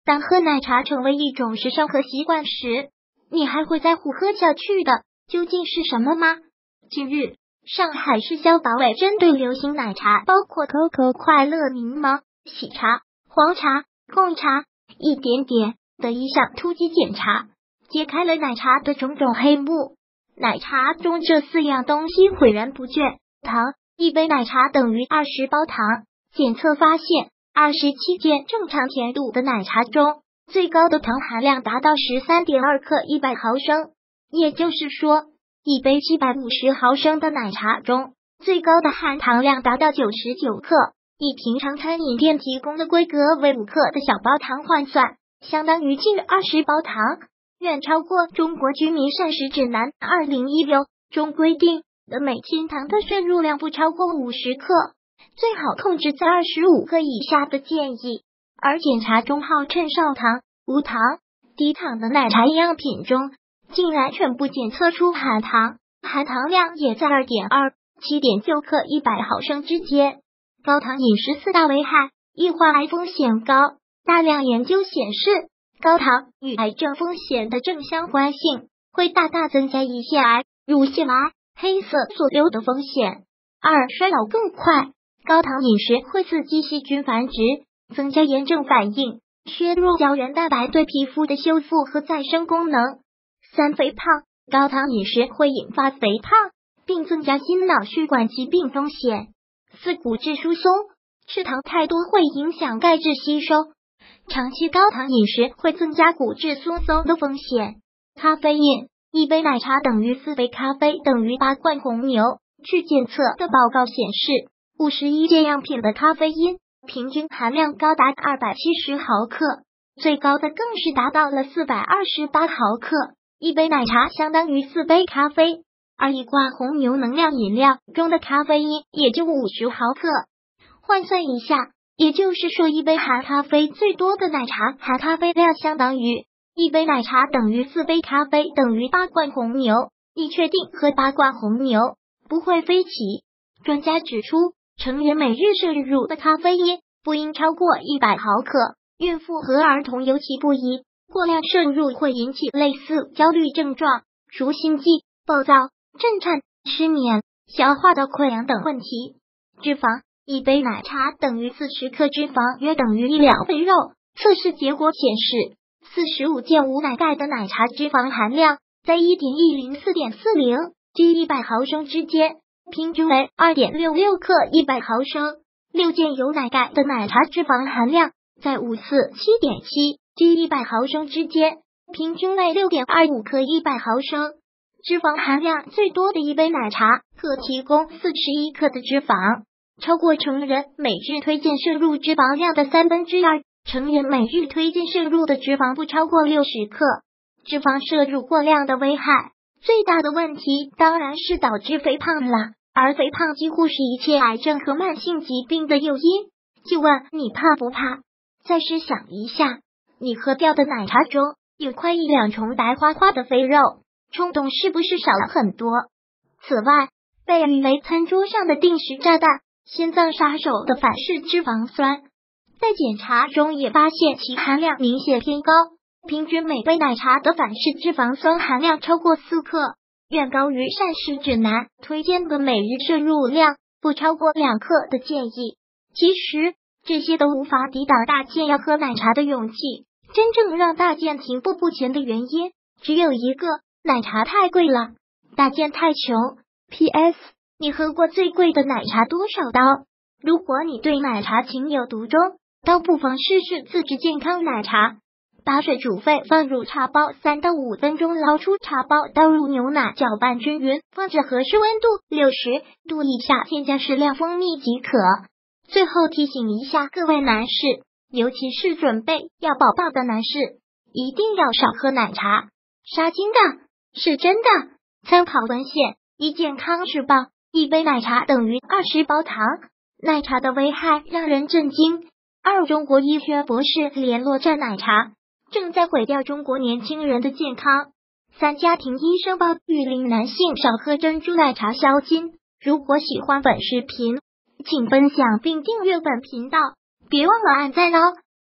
当喝奶茶成为一种时尚和习惯时，你还会在乎喝下去的究竟是什么吗？近日，上海市消保委针对流行奶茶，包括 COCO、快乐柠檬、喜茶、黄茶、贡茶、一点点的一项突击检查，揭开了奶茶的种种黑幕。奶茶中这4样东西浑然不觉，糖，一杯奶茶等于20包糖。检测发现，27件正常甜度的奶茶中，最高的糖含量达到 13.2 克100毫升，也就是说，一杯750毫升的奶茶中，最高的含糖量达到99克。以平常餐饮店提供的规格为5克的小包糖换算，相当于近20包糖，远超过中国居民膳食指南2016中规定的每斤糖的摄入量不超过50克，最好控制在25克以下的建议。而检查中号称少糖、无糖、低糖的奶茶样品中，竟然全部检测出含糖量也在 2.2、7.9 克100毫升之间。高糖饮食4大危害，易患癌风险高。大量研究显示，高糖与癌症风险的正相关性，会大大增加胰腺癌、乳腺癌、黑色素瘤的风险。2. 衰老更快，高糖饮食会刺激细菌繁殖，增加炎症反应，削弱胶原蛋白对皮肤的修复和再生功能。3. 肥胖，高糖饮食会引发肥胖，并增加心脑血管疾病风险。4. 骨质疏松，吃糖太多会影响钙质吸收，长期高糖饮食会增加骨质疏松的风险。咖啡因，一杯奶茶等于4杯咖啡等于8罐红牛。据检测的报告显示，51件样品的咖啡因平均含量高达270毫克，最高的更是达到了428毫克。一杯奶茶相当于4杯咖啡，而一罐红牛能量饮料中的咖啡因也就50毫克。换算一下，也就是说一杯含咖啡最多的奶茶含咖啡量相当于一杯奶茶等于4杯咖啡等于8罐红牛。你确定喝8罐红牛不会飞起？专家指出，成人每日摄入的咖啡因不应超过100毫克，孕妇和儿童尤其不宜，过量摄入会引起类似焦虑症状，如心悸、暴躁、震颤、失眠、消化道溃疡等问题。脂肪，一杯奶茶等于40克脂肪，约等于1两肥肉。测试结果显示，45件无奶盖的奶茶脂肪含量在 1.10-4.40 g 100毫升之间，平均为 2.66 克100毫升。6件有奶盖的奶茶脂肪含量在 54-7.7 g 100毫升之间，平均为 6.25 克100毫升。脂肪含量最多的一杯奶茶可提供41克的脂肪，超过成人每日推荐摄入脂肪量的2/3，成人每日推荐摄入的脂肪不超过60克。脂肪摄入过量的危害，最大的问题当然是导致肥胖啦，而肥胖几乎是一切癌症和慢性疾病的诱因。就问你怕不怕？再试想一下，你喝掉的奶茶中有快1两重白花花的肥肉，冲动是不是少了很多？此外，被誉为餐桌上的定时炸弹、心脏杀手的反式脂肪酸，在检查中也发现其含量明显偏高，平均每杯奶茶的反式脂肪酸含量超过4克，远高于膳食指南推荐的每日摄入量不超过2克的建议。其实这些都无法抵挡大健要喝奶茶的勇气，真正让大健停步不前的原因只有一个，奶茶太贵了，大健太穷。PS， 你喝过最贵的奶茶多少刀？如果你对奶茶情有独钟，倒不妨试试自制健康奶茶。把水煮沸，放入茶包3到5分钟，捞出茶包，倒入牛奶，搅拌均匀，放置合适温度60度以下，添加适量蜂蜜即可。最后提醒一下各位男士，尤其是准备要宝宝的男士，一定要少喝奶茶。杀精的，是真的。参考文献：一健康日报，一杯奶茶等于20包糖，奶茶的危害让人震惊。2. 中国医学博士联络站奶茶正在毁掉中国年轻人的健康。3. 家庭医生报育龄男性少喝珍珠奶茶消筋。如果喜欢本视频，请分享并订阅本频道，别忘了按赞哦。